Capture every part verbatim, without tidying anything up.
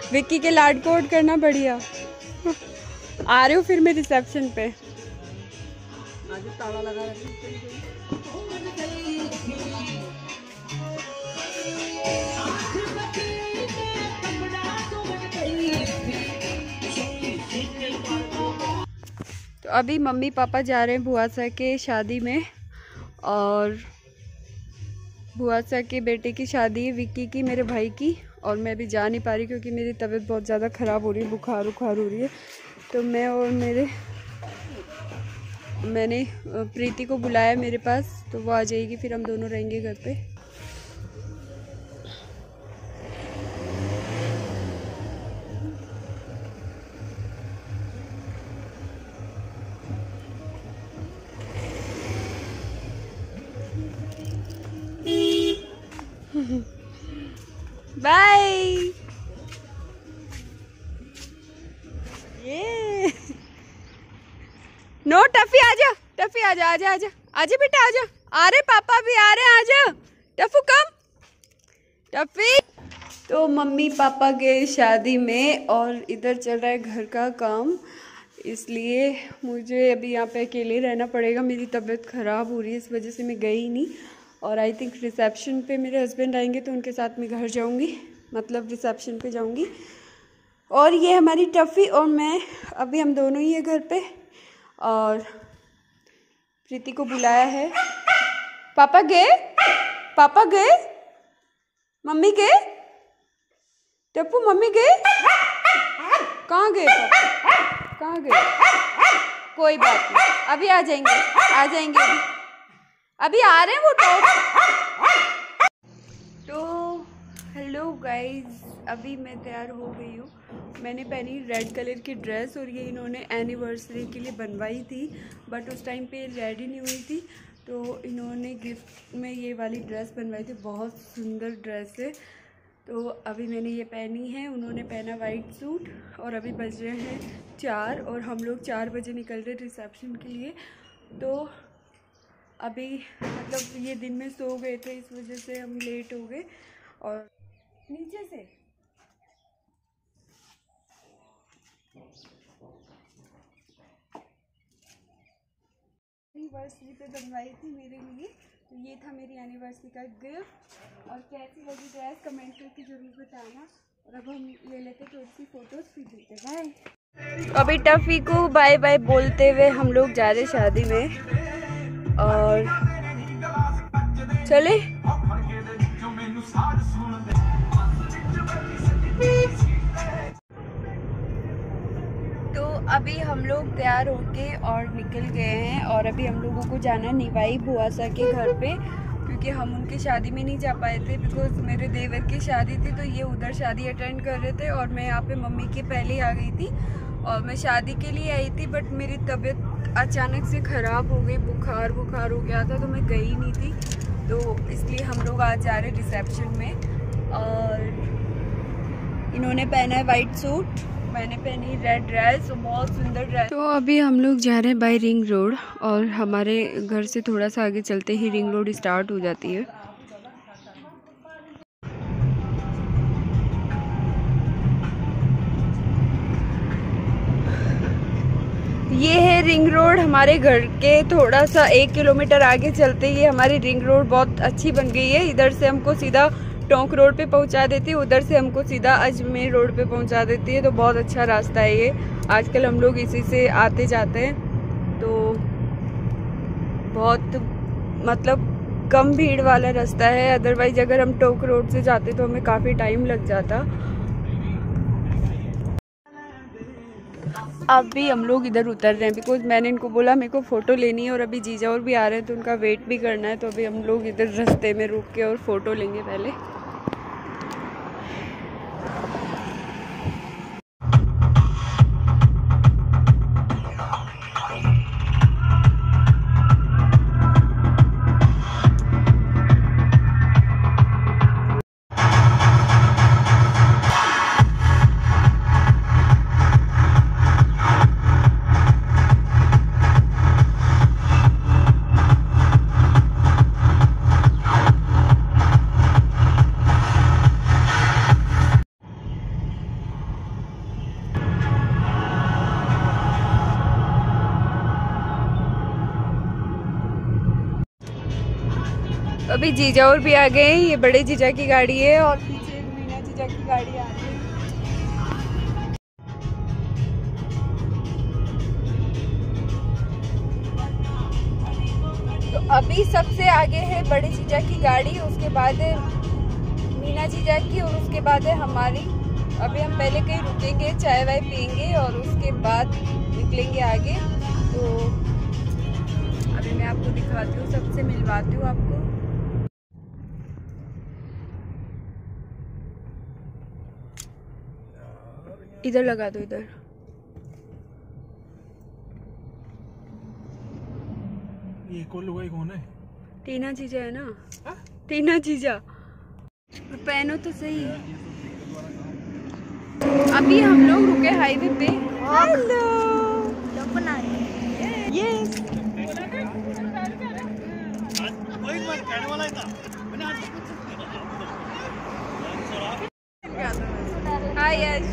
विक्की के लाड कोड करना बढ़िया। आ रहे हो फिर मैं रिसेप्शन पे। आज ताला लगा रखी। तो अभी मम्मी पापा जा रहे हैं बुआ सा के शादी में, और बुआ सा के बेटे की शादी है, विक्की की, मेरे भाई की। और मैं अभी जा नहीं पा रही क्योंकि मेरी तबीयत बहुत ज़्यादा ख़राब हो रही है, बुखार उखार हो रही है। तो मैं और मेरे मैंने प्रीति को बुलाया मेरे पास, तो वो आ जाएगी, फिर हम दोनों रहेंगे घर पे। बाय। ये नो टफी आजा, टफी आजा, आजा आजा आजा बेटा आजा। आ रहे पापा भी आ रहे, आजा टफू कम। टफी। तो मम्मी पापा गए शादी में और इधर चल रहा है घर का काम, इसलिए मुझे अभी यहाँ पे अकेले रहना पड़ेगा। मेरी तबीयत ख़राब हो रही है, इस वजह से मैं गई नहीं। और आई थिंक रिसेप्शन पे मेरे हस्बैंड आएंगे तो उनके साथ मैं घर जाऊंगी, मतलब रिसेप्शन पे जाऊंगी। और ये हमारी टफ़ी और मैं, अभी हम दोनों ही है घर पे। और प्रीति को बुलाया है। पापा गए, पापा गए, मम्मी गए, टप्पू मम्मी गए, कहाँ गए पापा, कहाँ गए? कोई बात नहीं, अभी आ जाएंगे, आ जाएंगे अभी अभी आ रहे हैं वो टॉप। तो हेलो गाइस, अभी मैं तैयार हो गई हूँ। मैंने पहनी रेड कलर की ड्रेस, और ये इन्होंने एनिवर्सरी के लिए बनवाई थी, बट उस टाइम पे रेडी नहीं हुई थी, तो इन्होंने गिफ्ट में ये वाली ड्रेस बनवाई थी। बहुत सुंदर ड्रेस है। तो अभी मैंने ये पहनी है, उन्होंने पहना वाइट सूट। और अभी बज रहे हैं चार, और हम लोग चार बजे निकल रहे रिसेप्शन के लिए। तो अभी मतलब ये दिन में सो गए थे, इस वजह से हम लेट हो गए। और नीचे से एनिवर्सरी पे बनवाई थी मेरे लिए, तो ये था मेरी एनिवर्सरी का गिफ्ट। और कैसी लगी ड्रेस कमेंट करके जरूर बताना। और अब हम ले लेते थोड़ी सी फोटोज, फिर लेते बाय। अभी टफी को बाय बाय बोलते हुए हम लोग जा रहे शादी में, और चले। तो अभी हम लोग तैयार होके और निकल गए हैं, और अभी हम लोगों को जाना है निवाई बुआ सा के घर पे, क्योंकि हम उनकी शादी में नहीं जा पाए थे, बिकॉज मेरे देवर की शादी थी, तो ये उधर शादी अटेंड कर रहे थे, और मैं यहाँ पे मम्मी के पहले आ गई थी। और मैं शादी के लिए आई थी, बट मेरी तबीयत अचानक से ख़राब हो गई, बुखार बुखार हो गया था, तो मैं गई नहीं थी। तो इसलिए हम लोग आज जा रहे रिसेप्शन में। और इन्होंने पहना है वाइट सूट, मैंने पहनी रेड ड्रेस, बहुत सुंदर ड्रेस। तो अभी हम लोग जा रहे हैं बाय रिंग रोड, और हमारे घर से थोड़ा सा आगे चलते ही रिंग रोड स्टार्ट हो जाती है। ये है रिंग रोड, हमारे घर के थोड़ा सा एक किलोमीटर आगे चलते ही हमारी रिंग रोड बहुत अच्छी बन गई है। इधर से हमको सीधा टोंक रोड पे पहुंचा देती है, उधर से हमको सीधा अजमेर रोड पे पहुंचा देती है। तो बहुत अच्छा रास्ता है ये, आजकल हम लोग इसी से आते जाते हैं। तो बहुत मतलब कम भीड़ वाला रास्ता है, अदरवाइज अगर हम टोंक रोड से जाते तो हमें काफ़ी टाइम लग जाता। अभी हम लोग इधर उतर रहे हैं, बिकॉज मैंने इनको बोला मेरे को फ़ोटो लेनी है, और अभी जीजा और भी आ रहे हैं, तो उनका वेट भी करना है। तो अभी हम लोग इधर रास्ते में रुक के और फ़ोटो लेंगे पहले। अभी जीजा और भी आ गए। ये बड़े जीजा की गाड़ी है और पीछे मीना जीजा की गाड़ी आ रही है। तो अभी सबसे आगे है बड़े जीजा की गाड़ी, उसके बाद है मीना जीजा की और उसके बाद है हमारी। अभी हम पहले कहीं रुकेंगे, चाय वाय पियेंगे और उसके बाद निकलेंगे आगे। तो अभी मैं आपको दिखाती हूँ, सबसे मिलवाती हूँ आपको। इधर लगा दो, इधर। ये कौन लुगाई कौन है? टीना जीजा है ना? हा? टीना जीजा। पहनो तो सही। अभी हम लोग रुके हाईवे पे। Hello. Yes. Hi Yash.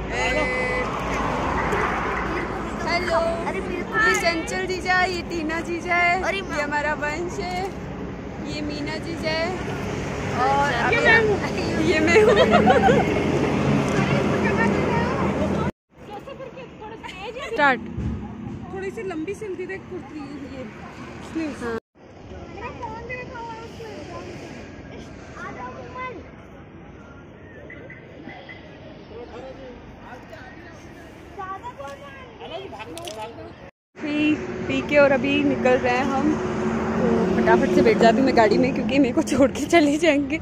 Hello. ये चंचल जीजा, ये टीना जीजा है, ये हमारा वंश है, ये मीना जीजा है और ये मैं हूँ। स्टार्ट। थोड़ी सी लंबी सिलती देख कुर्ती ये स्लीव्स। हाँ। पी पी के और अभी निकल रहे हैं हम। तो फटाफट से बैठ जाती हूँ मैं गाड़ी में, क्योंकि मेरे को छोड़ के चले जाएंगे।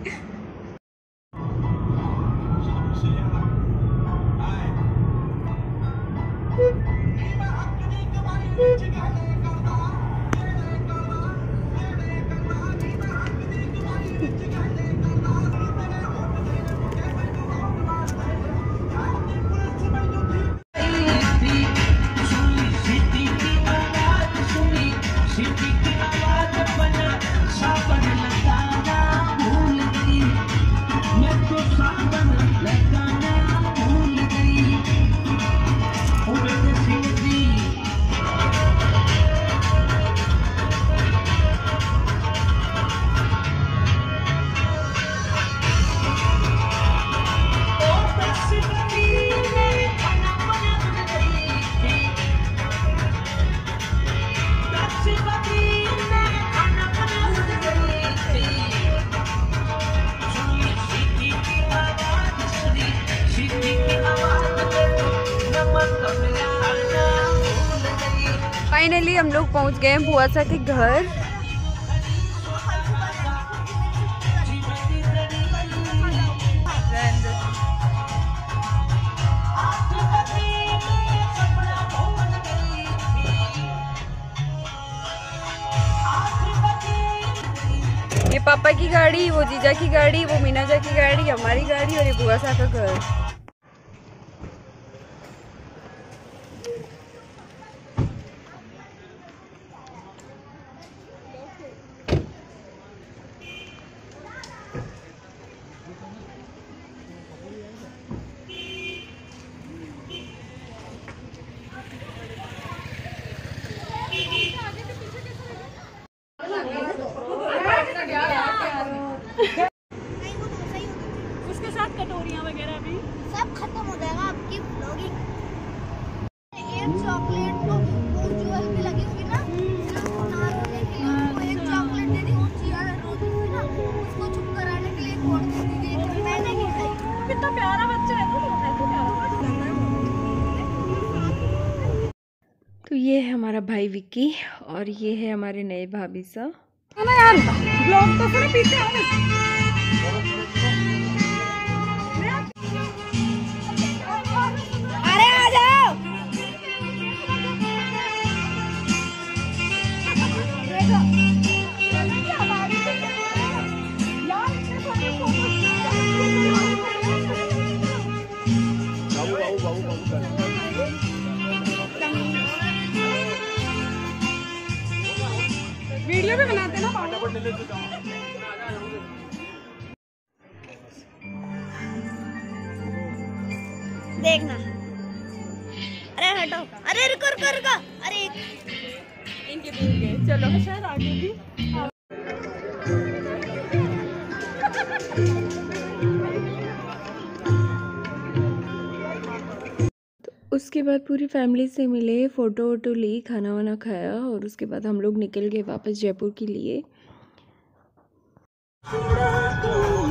फाइनली हम लोग पहुंच गए हैं बुआ सा के घर। ये पापा की गाड़ी, वो जीजा की गाड़ी, वो मीना जा की गाड़ी, हमारी गाड़ी और ये बुआ सा का घर। उसके साथ कटोरियाँ वगैरह भी सब खत्म हो जाएगा आपकी ब्लॉगिंग। एक चॉकलेट तो उज्जवल पे लगी हुई ना, वो एक चॉकलेट दे दी, वो चिया रोज थी ना, उसको चुप कराने के लिए एक और दे दी, मैंने नहीं खाई। कितना प्यारा बच्चा है, तो प्यारा। तो ये है हमारा भाई विक्की और ये है हमारे नए भाभी सा। ना यार ब्लॉग तो फिर पीछे आओ। अरे आ जाओ। वीडियो भी बनाते ना देखना। अरे हटो, अरे रुको रुको रुको, अरे इनके भी चलो शायद आगे भी। उसके बाद पूरी फैमिली से मिले, फ़ोटो वोटो ली, खाना वाना खाया और उसके बाद हम लोग निकल गए वापस जयपुर के लिए।